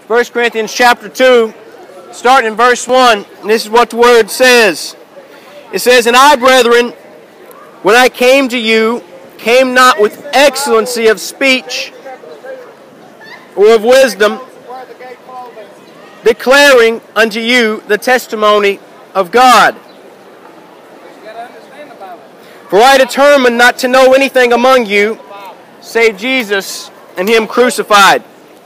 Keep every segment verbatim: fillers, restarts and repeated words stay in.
First Corinthians chapter two, starting in verse one, and this is what the Word says. It says, "And I, brethren, when I came to you, came not with excellency of speech or of wisdom, declaring unto you the testimony of God. For I determined not to know anything among you, save Jesus and Him crucified.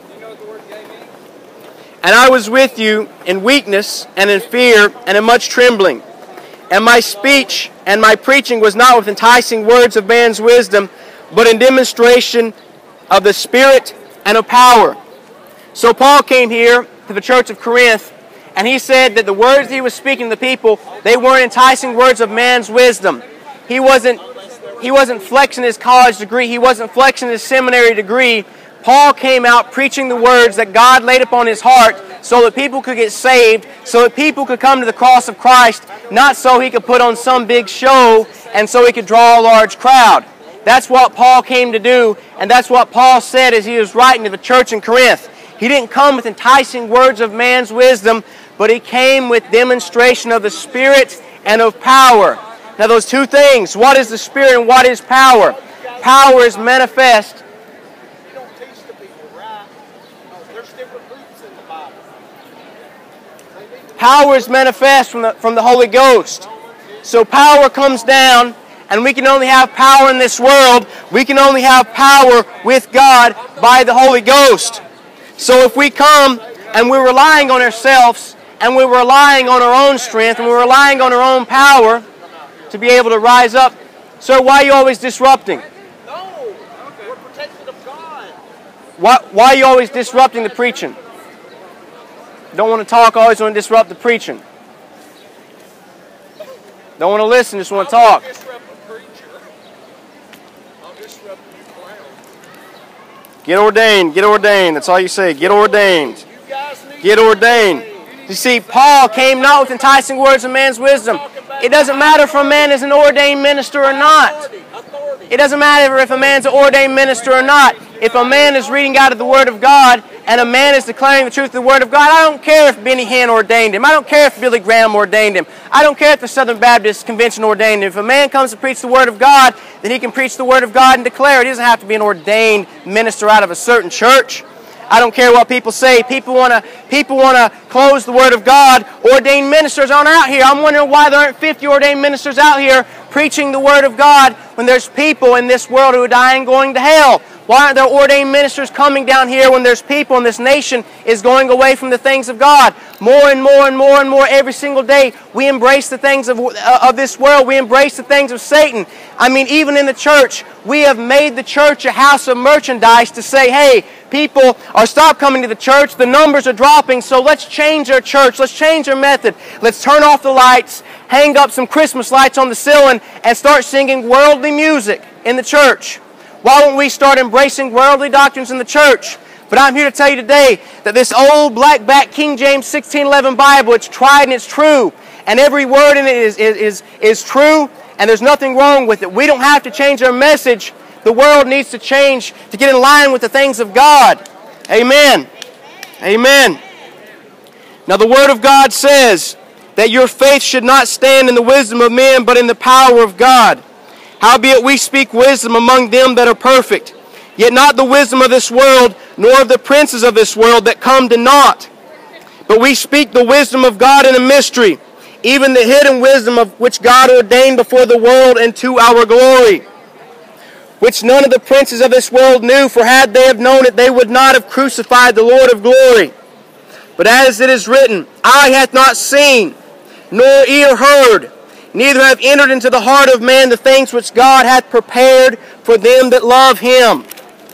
And I was with you in weakness and in fear and in much trembling. And my speech and my preaching was not with enticing words of man's wisdom, but in demonstration of the Spirit and of power." So Paul came here to the church of Corinth, and he said that the words he was speaking to the people, they weren't enticing words of man's wisdom. He wasn't, he wasn't flexing his college degree. He wasn't flexing his seminary degree. Paul came out preaching the words that God laid upon his heart so that people could get saved, so that people could come to the cross of Christ, not so he could put on some big show and so he could draw a large crowd. That's what Paul came to do, and that's what Paul said as he was writing to the church in Corinth. He didn't come with enticing words of man's wisdom, but he came with demonstration of the Spirit and of power. Now those two things, what is the Spirit and what is power? Power is manifest. You don't teach the people, right? No, there's different groups in the Bible. Power is manifest from the, from the Holy Ghost. So power comes down, and we can only have power in this world. We can only have power with God by the Holy Ghost. So if we come and we're relying on ourselves, and we're relying on our own strength, and we're relying on our own power to be able to rise up, sir, why are you always disrupting? No, we're protected of God. Why, why are you always disrupting the preaching? Don't want to talk, always want to disrupt the preaching. Don't want to listen, just want to talk. I'll disrupt the preacher. I'll disrupt you clown. Get ordained, get ordained. That's all you say. Get ordained. You guys need Get ordained. You see, Paul came not with enticing words of man's wisdom. It doesn't matter if a man is an ordained minister or not. It doesn't matter if a man's an ordained minister or not. If a man is reading out of the Word of God and a man is declaring the truth of the Word of God, I don't care if Benny Hinn ordained him. I don't care if Billy Graham ordained him. I don't care if the Southern Baptist Convention ordained him. If a man comes to preach the Word of God, then he can preach the Word of God and declare it. He doesn't have to be an ordained minister out of a certain church. I don't care what people say. People want to people want to close the Word of God. Ordained ministers aren't out here. I'm wondering why there aren't fifty ordained ministers out here preaching the Word of God when there's people in this world who are dying going to hell. Why aren't there ordained ministers coming down here when there's people and this nation is going away from the things of God? More and more and more and more every single day, we embrace the things of, uh, of this world. We embrace the things of Satan. I mean, even in the church, we have made the church a house of merchandise to say, hey, people are stop coming to the church. The numbers are dropping, so let's change our church. Let's change our method. Let's turn off the lights, hang up some Christmas lights on the ceiling, and start singing worldly music in the church. Why won't we start embracing worldly doctrines in the church? But I'm here to tell you today that this old black-back King James sixteen eleven Bible, it's tried and it's true. And every word in it is, is, is, is true, and there's nothing wrong with it. We don't have to change our message. The world needs to change to get in line with the things of God. Amen. Amen. Now the Word of God says that your faith should not stand in the wisdom of men, but in the power of God. Howbeit we speak wisdom among them that are perfect, yet not the wisdom of this world, nor of the princes of this world that come to naught. But we speak the wisdom of God in a mystery, even the hidden wisdom of which God ordained before the world and to our glory, which none of the princes of this world knew, for had they have known it, they would not have crucified the Lord of glory. But as it is written, eye hath not seen, nor ear heard, neither have entered into the heart of man the things which God hath prepared for them that love Him.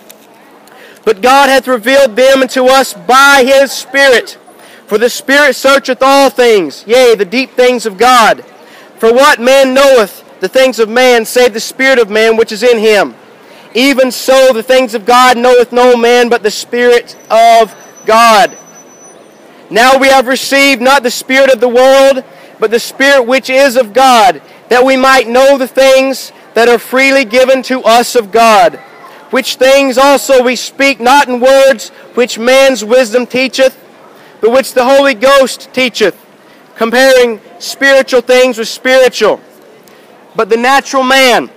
But God hath revealed them unto us by His Spirit. For the Spirit searcheth all things, yea, the deep things of God. For what man knoweth the things of man, save the Spirit of man which is in him? Even so the things of God knoweth no man, but the Spirit of God. Now we have received not the spirit of the world, but the Spirit which is of God, that we might know the things that are freely given to us of God. Which things also we speak not in words which man's wisdom teacheth, but which the Holy Ghost teacheth, comparing spiritual things with spiritual. But the natural man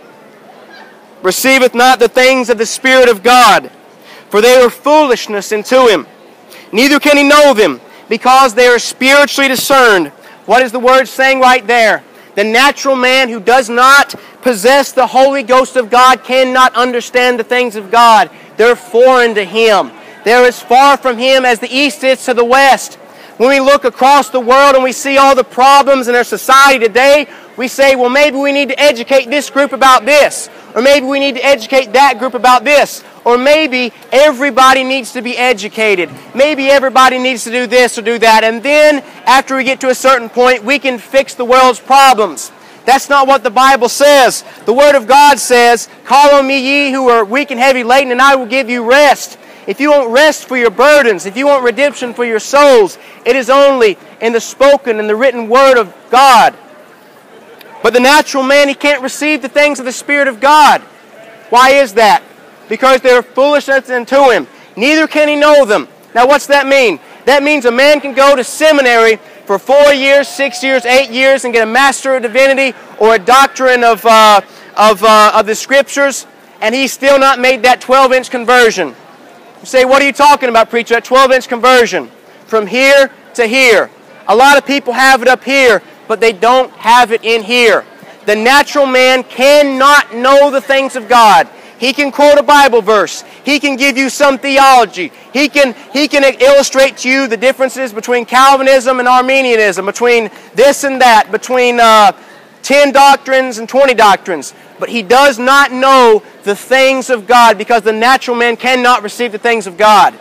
receiveth not the things of the Spirit of God, for they are foolishness unto him. Neither can he know them, because they are spiritually discerned. What is the word saying right there? The natural man who does not possess the Holy Ghost of God cannot understand the things of God. They're foreign to him. They're as far from him as the east is to the west. When we look across the world and we see all the problems in our society today, we say, well, maybe we need to educate this group about this. Or maybe we need to educate that group about this. Or maybe everybody needs to be educated. Maybe everybody needs to do this or do that. And then, after we get to a certain point, we can fix the world's problems. That's not what the Bible says. The Word of God says, call on me ye who are weak and heavy laden, and I will give you rest. If you want rest for your burdens, if you want redemption for your souls, it is only in the spoken and the written Word of God. But the natural man, he can't receive the things of the Spirit of God. Why is that? Because they are foolishness unto him. Neither can he know them. Now what's that mean? That means a man can go to seminary for four years, six years, eight years and get a Master of Divinity or a doctrine of, uh, of, uh, of the Scriptures, and he's still not made that twelve-inch conversion. You say, what are you talking about, preacher? That twelve-inch conversion. From here to here. A lot of people have it up here, but they don't have it in here. The natural man cannot know the things of God. He can quote a Bible verse. He can give you some theology. He can, he can illustrate to you the differences between Calvinism and Arminianism, between this and that, between uh, ten doctrines and twenty doctrines. But he does not know the things of God because the natural man cannot receive the things of God.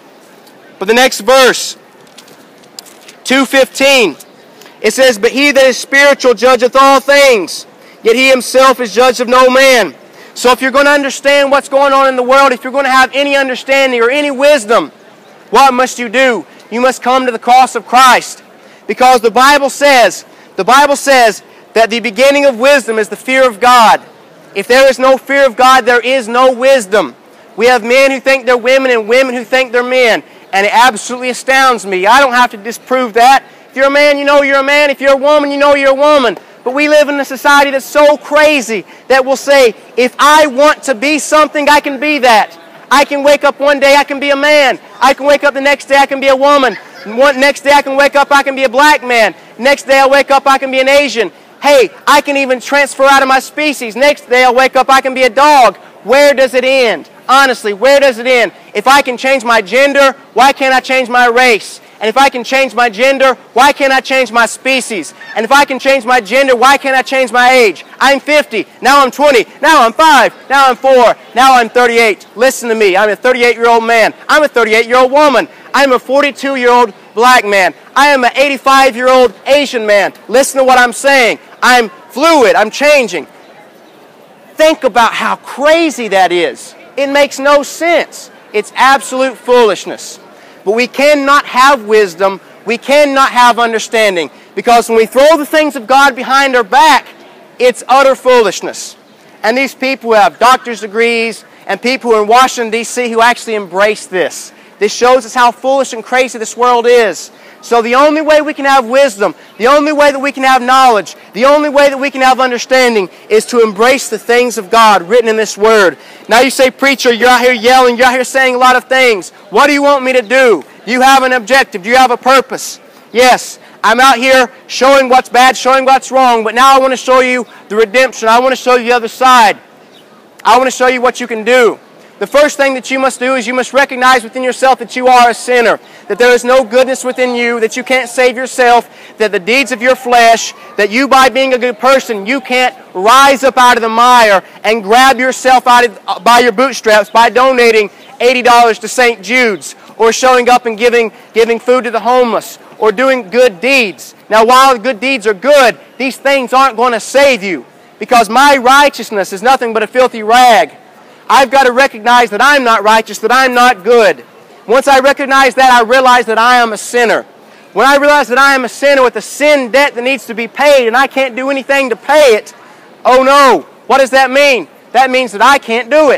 But the next verse, two fifteen, it says, but he that is spiritual judgeth all things, yet he himself is judged of no man. So if you're going to understand what's going on in the world, if you're going to have any understanding or any wisdom, what must you do? You must come to the cross of Christ. Because the Bible says, the Bible says that the beginning of wisdom is the fear of God. If there is no fear of God, there is no wisdom. We have men who think they're women and women who think they're men. And it absolutely astounds me. I don't have to disprove that. If you're a man, you know you're a man. If you're a woman, you know you're a woman. But we live in a society that's so crazy that will say, if I want to be something, I can be that. I can wake up one day, I can be a man. I can wake up the next day, I can be a woman. One, next day I can wake up, I can be a black man. Next day I wake up, I can be an Asian. Hey, I can even transfer out of my species. Next day I'll wake up, I can be a dog. Where does it end? Honestly, where does it end? If I can change my gender, why can't I change my race? And if I can change my gender, why can't I change my species? And if I can change my gender, why can't I change my age? I'm fifty, now I'm twenty, now I'm five, now I'm four, now I'm thirty-eight. Listen to me, I'm a thirty-eight-year-old man. I'm a thirty-eight-year-old woman. I'm a forty-two-year-old black man. I am an eighty-five-year-old Asian man. Listen to what I'm saying. I'm fluid, I'm changing. Think about how crazy that is. It makes no sense. It's absolute foolishness. But we cannot have wisdom, we cannot have understanding, because when we throw the things of God behind our back, it's utter foolishness. And these people who have doctor's degrees and people who are in Washington, D C who actually embrace this. This shows us how foolish and crazy this world is. So the only way we can have wisdom, the only way that we can have knowledge, the only way that we can have understanding is to embrace the things of God written in this Word. Now you say, preacher, you're out here yelling, you're out here saying a lot of things. What do you want me to do? Do you have an objective? Do you have a purpose? Yes, I'm out here showing what's bad, showing what's wrong, but now I want to show you the redemption. I want to show you the other side. I want to show you what you can do. The first thing that you must do is you must recognize within yourself that you are a sinner, that there is no goodness within you, that you can't save yourself, that the deeds of your flesh, that you by being a good person, you can't rise up out of the mire and grab yourself out of, by your bootstraps by donating eighty dollars to Saint Jude's, or showing up and giving, giving food to the homeless, or doing good deeds. Now while good deeds are good, these things aren't going to save you, because my righteousness is nothing but a filthy rag. I've got to recognize that I'm not righteous, that I'm not good. Once I recognize that, I realize that I am a sinner. When I realize that I am a sinner with a sin debt that needs to be paid and I can't do anything to pay it, oh no, what does that mean? That means that I can't do it.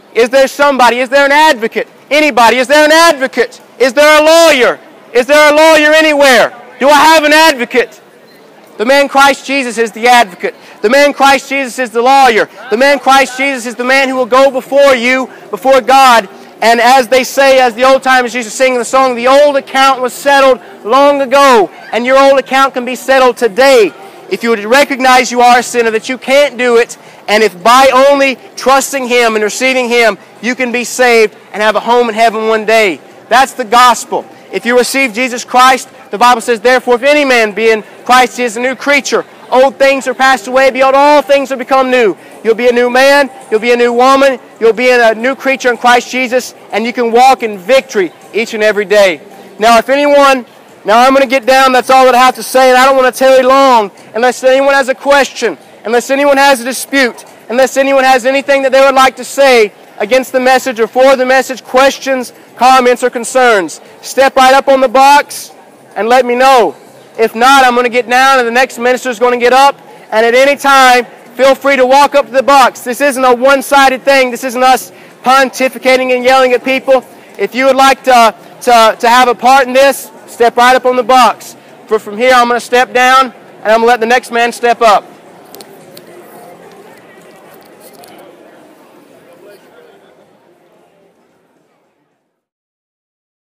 Is there somebody? Is there an advocate? Anybody? Is there an advocate? Is there a lawyer? Is there a lawyer anywhere? Do I have an advocate? The man Christ Jesus is the advocate. The man Christ Jesus is the lawyer. The man Christ Jesus is the man who will go before you, before God. And as they say, as the old timers used to sing the song, the old account was settled long ago, and your old account can be settled today. If you would recognize you are a sinner, that you can't do it, and if by only trusting Him and receiving Him, you can be saved and have a home in heaven one day. That's the gospel. If you receive Jesus Christ, the Bible says, therefore, if any man be in Christ, he is a new creature. Old things are passed away, behold, all things have become new. You'll be a new man, you'll be a new woman, you'll be a new creature in Christ Jesus, and you can walk in victory each and every day. Now, if anyone, now I'm going to get down, that's all that I have to say, and I don't want to tarry long, unless anyone has a question, unless anyone has a dispute, unless anyone has anything that they would like to say against the message or for the message, questions, comments, or concerns. Step right up on the box and let me know. If not, I'm going to get down and the next minister is going to get up, and at any time, feel free to walk up to the box. This isn't a one-sided thing. This isn't us pontificating and yelling at people. If you would like to, to, to have a part in this, step right up on the box. For from here, I'm going to step down, and I'm going to let the next man step up.